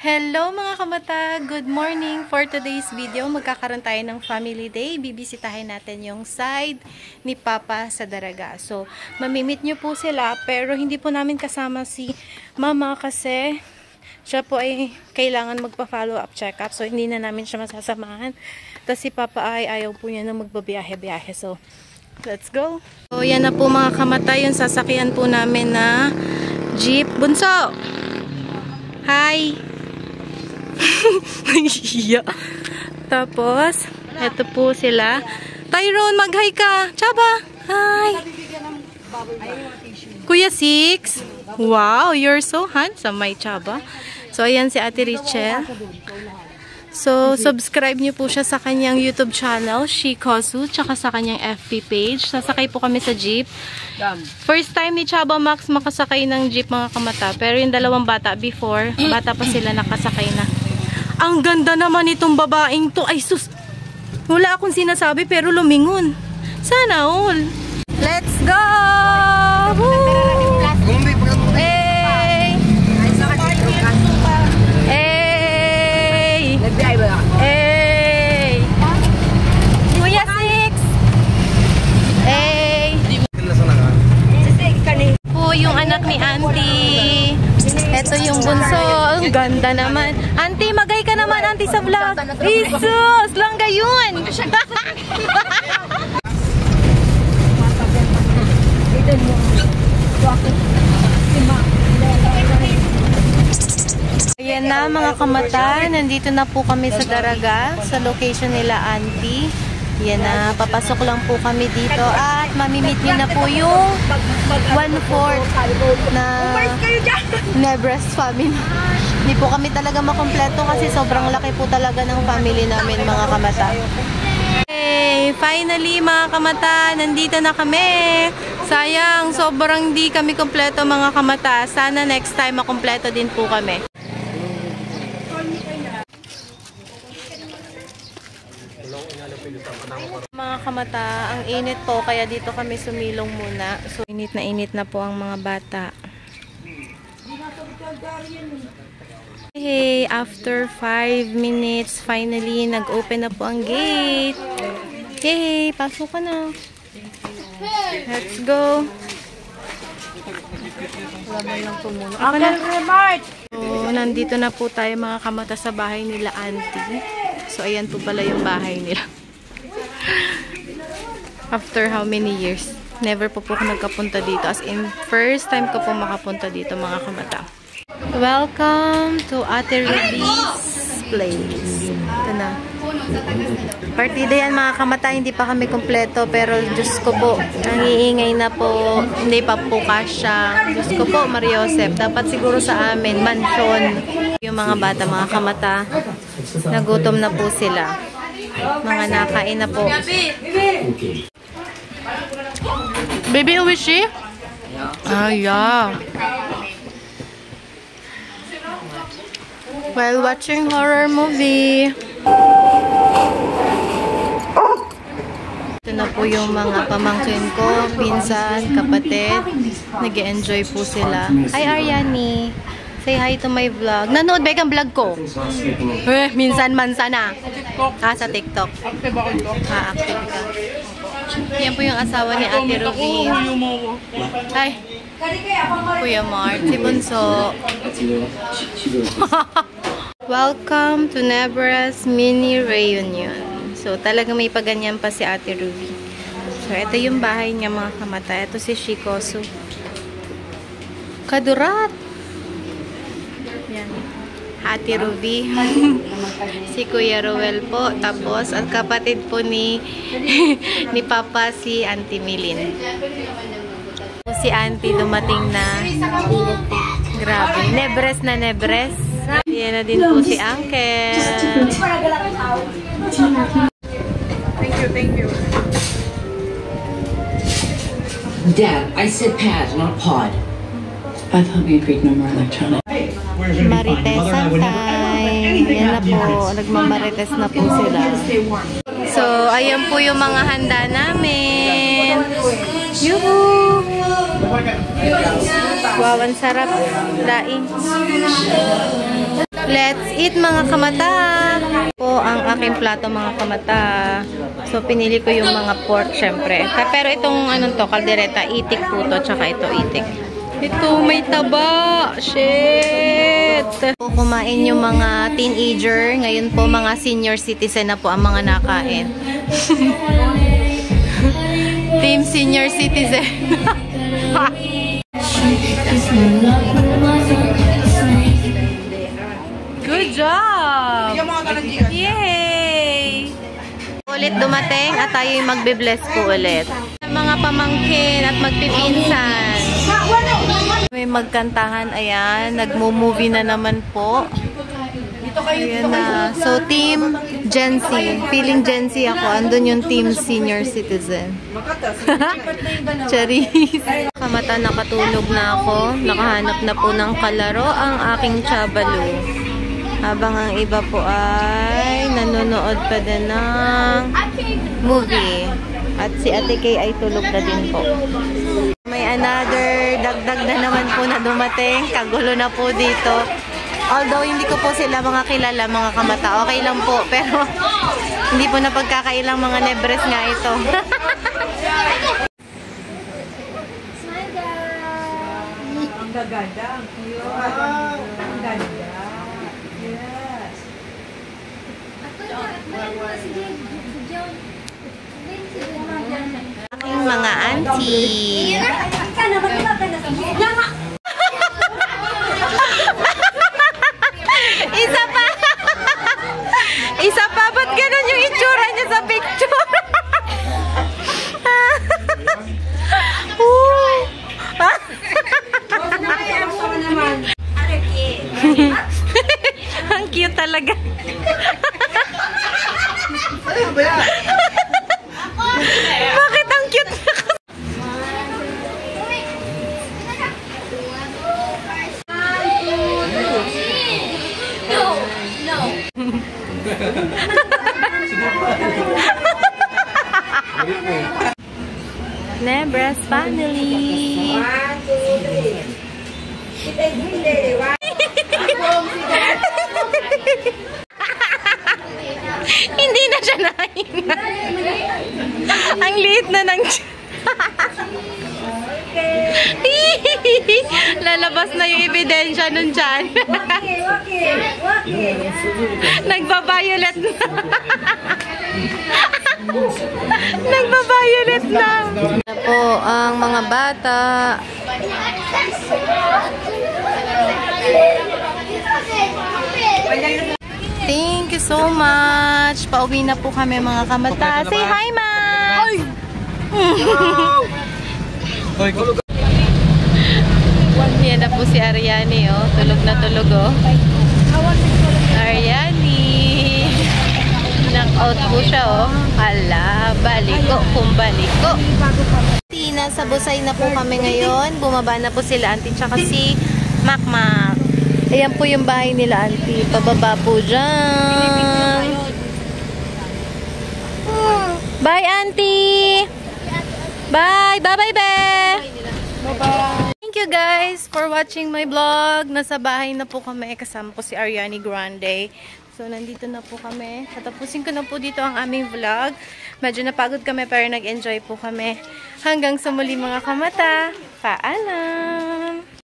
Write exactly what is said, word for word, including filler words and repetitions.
Hello mga kamata! Good morning! For today's video, magkakaroon tayo ng family day. Bibisitahin natin yung side ni Papa sa Daraga. So, mamimit nyo po sila, pero hindi po namin kasama si Mama kasi siya po ay kailangan magpa-follow up check-up. So, hindi na namin siya masasamahan. Tapos si Papa ay ayaw po niya na magbabiyahe-biyahe. So, let's go! So, yan na po mga kamata, yung sasakyan po namin na jeep. Bunso! Hi! Tapos, eto po sila. Tyrone, mag-hi ka. Chaba, hi. Kuya Six. Wow, you're so handsome, my Chaba. So, ayan si Ate Richel. So, subscribe niyo po siya sa kanyang YouTube channel, Shikosu, tsaka sa kanyang F B page. Sasakay po kami sa jeep. First time ni Chaba Max makasakay ng jeep mga kamata. Pero yung dalawang bata before, bata pa sila nakasakay na. Ang ganda naman itong babaeng to. Ay sus! Wala akong sinasabi pero lumingon. Sana all. Let's go! Woo! Hey! Hey! Hey! Kuya Six! Hey! Po yung anak ni Auntie. Ito yung bunso. Ang ganda naman. Auntie, magay ka naman, Auntie, sa vlog. Jesus! Langga yun! Ayan na mga kamata. Nandito na po kami sa Daraga. Sa location nila, Auntie. Yan na, papasok lang po kami dito at mamimit nyo na po yung one-fourth na Nebres family. Hindi po kami talaga makompleto kasi sobrang laki po talaga ng family namin mga kamata. Hey, finally mga kamata, nandito na kami. Sayang, sobrang di kami kompleto mga kamata. Sana next time makompleto din po kami. Mga kamata, ang init po kaya dito kami sumilong muna. So init na init na po ang mga bata. Hey, after five minutes finally nag-open na po ang gate. Hey, pasok ka na. Let's go. Laban lang po muna. Ako na. So, nandito na po tayo mga kamata sa bahay nila Auntie. So ayan po pala yung bahay nila. After how many years? Never po po ako nagkapunta dito. As in, first time ko po makapunta dito mga kamata. Welcome to Ate Ruby's place. Ito na. Partida yan mga kamata. Hindi pa kami kompleto. Pero Diyos ko po, nangiingay na po. Hindi pa po kasya. Diyos ko po, Maria Josep. Dapat siguro sa amin, mansion. Yung mga bata, mga kamata, nagutom na po sila. Mga nakain na po. Baby, uwi siya? Ah, yeah. While watching horror movie. Ito na po yung mga pamangkin ko, pinsan, kapatid. Nag-enjoy po sila. Hi, Ariani. Say hi to my vlog. Nanood ba yung vlog ko? Eh, minsan man sana. Ah, sa TikTok. Ah, active ka. Yan po yung asawa ni Ate Ruby. Hi. Kuya Mart. Si Bunso. Welcome to Nebres Mini Reunion. So, talaga may paganyan pa si Ate Ruby. So, ito yung bahay niya mga kamata. Ito si Shikosu. Kadurat! Yan. Ate Ruby. Si Kuya Ruel po. Tapos, at kapatid po ni ni Papa si Auntie Milin. Si Auntie dumating na. Grabe. Nebres na Nebres. Yan na din po si Uncle. Thank you, thank you. Dad, I said pad, not pod. I thought we agreed no more electronic. Maritesan time. Yan na po. Nagmamarites na po sila. So, ayan po yung mga handa namin. Yuhu! Wow, ang sarap. Daing. Let's eat mga kamata! Po ang aking plato mga kamata. So, pinili ko yung mga pork, syempre. Pero itong anong to, kaldereta, itik po to, tsaka ito itik. Ito, may taba! Shit! Po, kumain yung mga teenager. Ngayon po, mga senior citizen na po ang mga nakain. Team senior citizen. Good job! Yay! Ulit dumating at tayo magbe-bless po ulit. Mga pamangkin at magpipinsan. May magkantahan, ayan. Nagmo-movie na naman po. Ayan na. So, team Gen Z. Feeling Gen Z ako. Andun yung team senior citizen. Charis. Kamata, nakatulog na ako. Nakahanap na po ng kalaro ang aking chabalu. Habang ang iba po ay nanonood pa din ng movie. At si Ate Kay ay tulog na din po. May another dagdag na naman po na dumating. Kagulo na po dito. Although hindi ko po sila mga kilala, mga kamata. Okay lang po. Pero hindi po na pagkakailang mga nebres nga ito. Ang gaganda. Ang ganda. Yes. Aking mga auntie. Isa pa. Isa pa. Ba't ganun yung itsura niya sa picture? Ang cute talaga. Bakit ang cute na kasi? Nebras family. Hindi na siya nahinga. Ang liit na ng lalabas na yung ebidensya nun dyan. Nagbabayulet na. Nagbabayulet na. Na po ang mga bata. Thank you so much. Pauwi na po kami mga kamata. Say hi, Max! Yan na po si Ariani, oh. Tulog na tulog, oh. Ariani! Knock-out po siya, oh. Hala, baliko, kumbaliko. Nasa Busay na po kami ngayon. Bumaba na po sila, auntie, tsaka si Makmak. Ayan po yung bahay nila, auntie. Pababa po dyan. Bye, auntie! Bye! Bye-bye, be! Bye-bye! Thank you guys for watching my vlog. Nasa bahay na po kami. Kasama po si Ariani Grande. So, nandito na po kami. Tatapusin ko na po dito ang aming vlog. Medyo napagod kami pero nag-enjoy po kami. Hanggang sa muli mga kamata. Paalam!